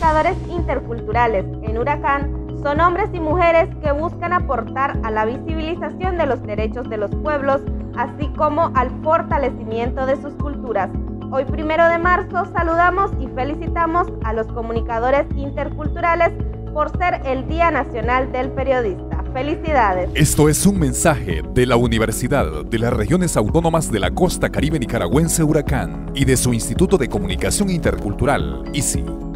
comunicadores interculturales en Huracán son hombres y mujeres que buscan aportar a la visibilización de los derechos de los pueblos, así como al fortalecimiento de sus culturas. Hoy, 1 de marzo, saludamos y felicitamos a los comunicadores interculturales por ser el Día Nacional del Periodista. ¡Felicidades! Esto es un mensaje de la Universidad de las Regiones Autónomas de la Costa Caribe Nicaragüense Huracán y de su Instituto de Comunicación Intercultural, ICI.